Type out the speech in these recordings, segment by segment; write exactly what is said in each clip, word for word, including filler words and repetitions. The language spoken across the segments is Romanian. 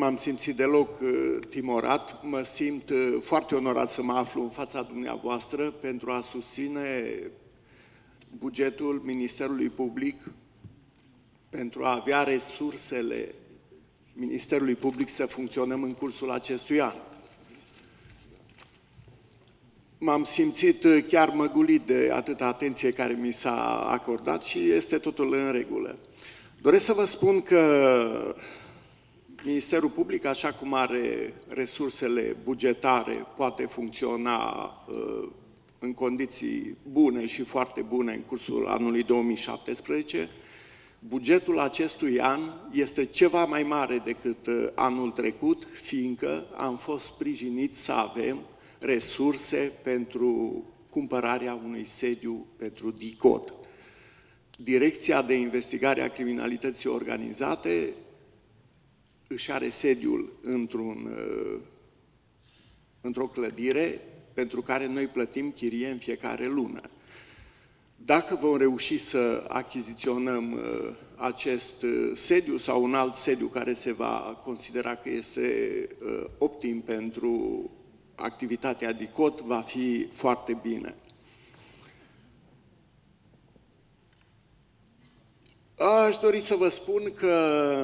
m-am simțit deloc timorat, mă simt foarte onorat să mă aflu în fața dumneavoastră pentru a susține bugetul Ministerului Public, pentru a avea resursele Ministerului Public să funcționăm în cursul acestui an. M-am simțit chiar măgulit de atâta atenție care mi s-a acordat și este totul în regulă. Doresc să vă spun că Ministerul Public, așa cum are resursele bugetare, poate funcționa uh, în condiții bune și foarte bune în cursul anului două mii șaptesprezece. Bugetul acestui an este ceva mai mare decât uh, anul trecut, fiindcă am fost sprijiniți să avem resurse pentru cumpărarea unui sediu pentru DICOT. Direcția de Investigare a Criminalității Organizate își are sediul într-un, într-o clădire pentru care noi plătim chirie în fiecare lună. Dacă vom reuși să achiziționăm acest sediu sau un alt sediu care se va considera că este optim pentru activitatea DICOT, va fi foarte bine. Aș dori să vă spun că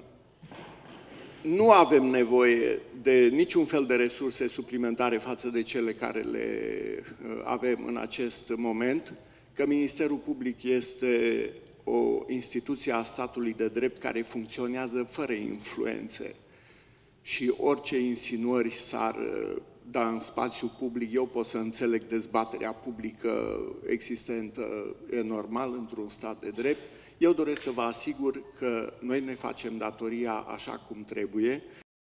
nu avem nevoie de niciun fel de resurse suplimentare față de cele care le avem în acest moment, că Ministerul Public este o instituție a statului de drept care funcționează fără influențe și orice insinuări s-ar da în spațiu public, eu pot să înțeleg dezbaterea publică existentă, e normal într-un stat de drept. Eu doresc să vă asigur că noi ne facem datoria așa cum trebuie